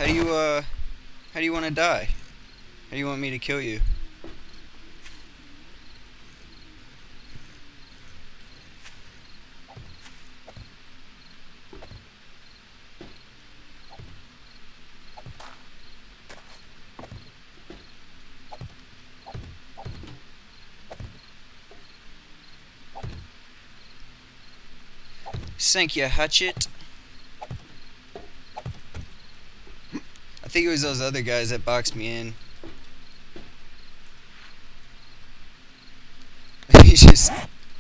How do you want to die? How do you want me to kill you? Thank you, Hatchet. I think it was those other guys that boxed me in. He's just...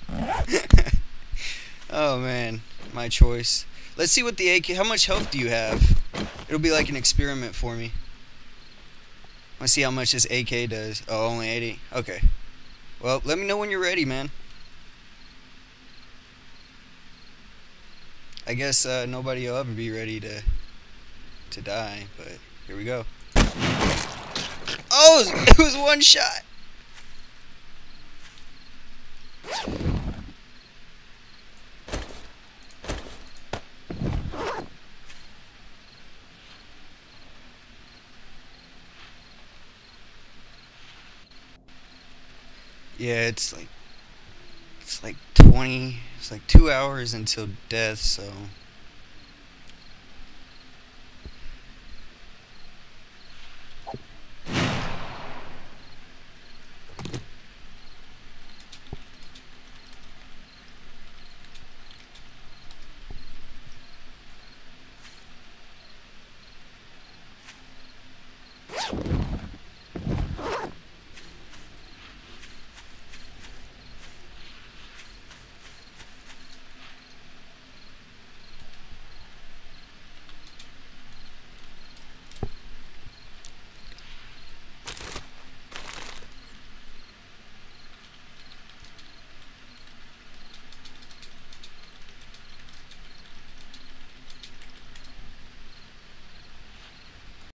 Oh man, my choice. Let's see what the AK... How much health do you have? It'll be like an experiment for me. I want to see how much this AK does. Oh, only 80. Okay. Well, let me know when you're ready, man. I guess nobody will ever be ready to die, but here we go. Oh, it was one shot. Yeah, it's like 2 hours until death, so